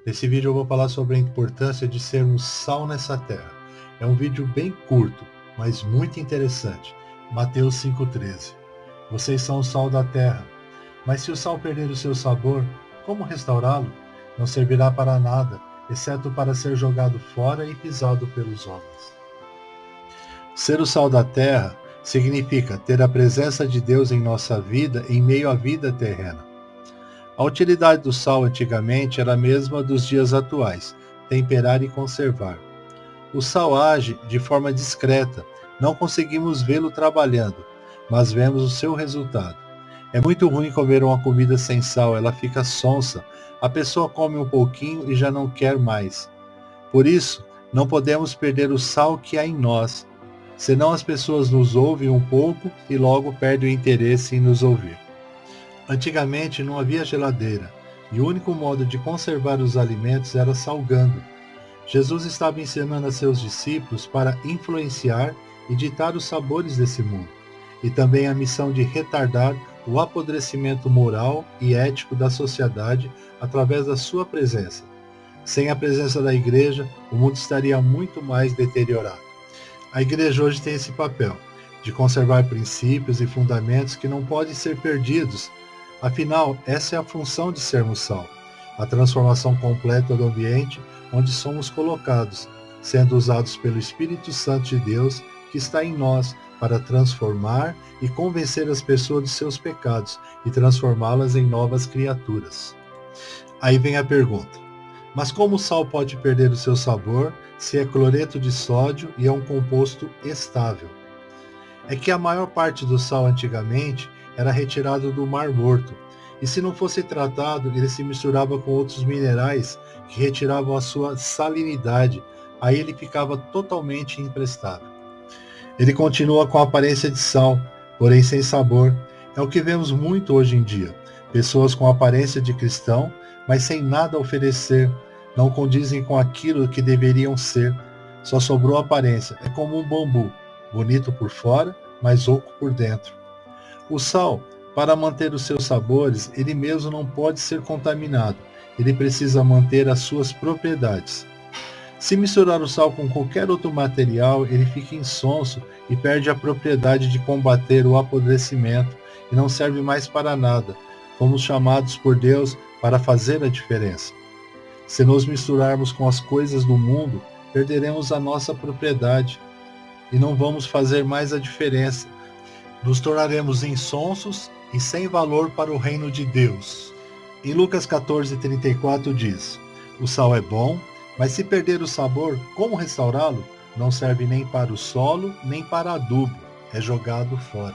Nesse vídeo eu vou falar sobre a importância de sermos sal nessa terra. É um vídeo bem curto, mas muito interessante. Mateus 5,13. Vocês são o sal da terra, mas se o sal perder o seu sabor, como restaurá-lo? Não servirá para nada, exceto para ser jogado fora e pisado pelos homens. Ser o sal da terra significa ter a presença de Deus em nossa vida em meio à vida terrena. A utilidade do sal antigamente era a mesma dos dias atuais, temperar e conservar. O sal age de forma discreta, não conseguimos vê-lo trabalhando, mas vemos o seu resultado. É muito ruim comer uma comida sem sal, ela fica sonsa, a pessoa come um pouquinho e já não quer mais. Por isso, não podemos perder o sal que há em nós, senão as pessoas nos ouvem um pouco e logo perdem o interesse em nos ouvir. Antigamente não havia geladeira, e o único modo de conservar os alimentos era salgando. Jesus estava ensinando a seus discípulos para influenciar e ditar os sabores desse mundo, e também a missão de retardar o apodrecimento moral e ético da sociedade através da sua presença. Sem a presença da igreja, o mundo estaria muito mais deteriorado. A igreja hoje tem esse papel, de conservar princípios e fundamentos que não podem ser perdidos. Afinal, essa é a função de sermos sal, a transformação completa do ambiente onde somos colocados, sendo usados pelo Espírito Santo de Deus que está em nós para transformar e convencer as pessoas de seus pecados e transformá-las em novas criaturas. Aí vem a pergunta, mas como o sal pode perder o seu sabor se é cloreto de sódio e é um composto estável? É que a maior parte do sal antigamente era retirado do Mar Morto, e se não fosse tratado, ele se misturava com outros minerais que retiravam a sua salinidade, aí ele ficava totalmente imprestável. Ele continua com a aparência de sal, porém sem sabor. É o que vemos muito hoje em dia. Pessoas com aparência de cristão, mas sem nada a oferecer, não condizem com aquilo que deveriam ser. Só sobrou aparência. É como um bambu, bonito por fora, mas oco por dentro. O sal, para manter os seus sabores, ele mesmo não pode ser contaminado. Ele precisa manter as suas propriedades. Se misturar o sal com qualquer outro material, ele fica insonso e perde a propriedade de combater o apodrecimento e não serve mais para nada. Fomos chamados por Deus para fazer a diferença. Se nos misturarmos com as coisas do mundo, perderemos a nossa propriedade e não vamos fazer mais a diferença. Nos tornaremos insonsos e sem valor para o reino de Deus. Em Lucas 14:34 diz, o sal é bom, mas se perder o sabor, como restaurá-lo? Não serve nem para o solo, nem para adubo, é jogado fora.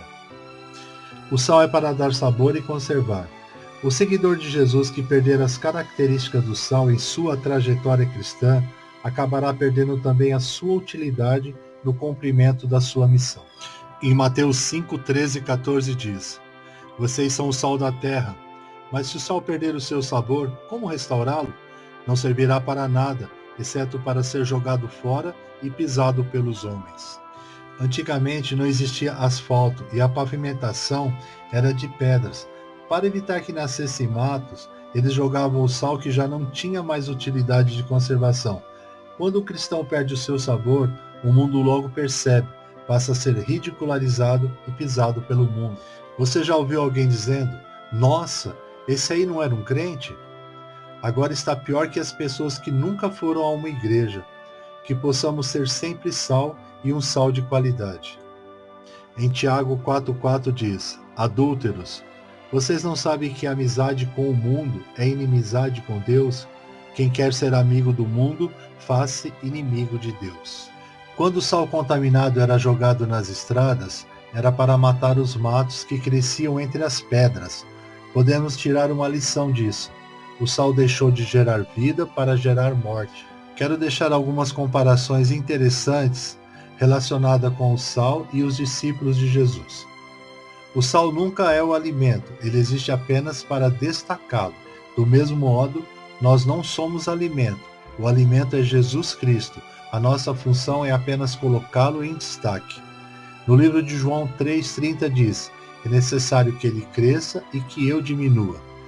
O sal é para dar sabor e conservar. O seguidor de Jesus que perder as características do sal em sua trajetória cristã, acabará perdendo também a sua utilidade no cumprimento da sua missão. Em Mateus 5:13 e 14 diz, vocês são o sal da terra, mas se o sal perder o seu sabor, como restaurá-lo? Não servirá para nada, exceto para ser jogado fora e pisado pelos homens. Antigamente não existia asfalto e a pavimentação era de pedras. Para evitar que nascessem matos, eles jogavam o sal que já não tinha mais utilidade de conservação. Quando o cristão perde o seu sabor, o mundo logo percebe, passa a ser ridicularizado e pisado pelo mundo. Você já ouviu alguém dizendo, nossa, esse aí não era um crente? Agora está pior que as pessoas que nunca foram a uma igreja. Que possamos ser sempre sal e um sal de qualidade. Em Tiago 4,4 diz, adúlteros, vocês não sabem que a amizade com o mundo é inimizade com Deus? Quem quer ser amigo do mundo, faz-se inimigo de Deus. Quando o sal contaminado era jogado nas estradas, era para matar os matos que cresciam entre as pedras. Podemos tirar uma lição disso. O sal deixou de gerar vida para gerar morte. Quero deixar algumas comparações interessantes relacionadas com o sal e os discípulos de Jesus. O sal nunca é o alimento, ele existe apenas para destacá-lo. Do mesmo modo, nós não somos alimento. O alimento é Jesus Cristo. A nossa função é apenas colocá-lo em destaque. No livro de João 3,30 diz, é necessário que ele cresça e que eu diminua.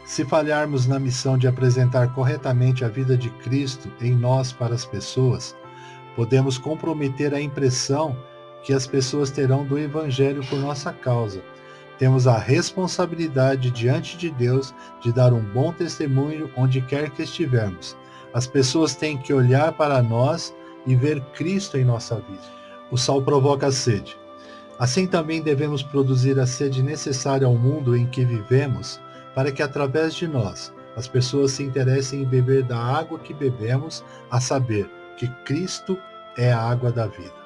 Se falharmos na missão de apresentar corretamente a vida de Cristo em nós para as pessoas, podemos comprometer a impressão que as pessoas terão do Evangelho por nossa causa. Temos a responsabilidade diante de Deus de dar um bom testemunho onde quer que estivermos. As pessoas têm que olhar para nós e ver Cristo em nossa vida. O sal provoca a sede. Assim também devemos produzir a sede necessária ao mundo em que vivemos, para que através de nós as pessoas se interessem em beber da água que bebemos, a saber, que Cristo é a água da vida.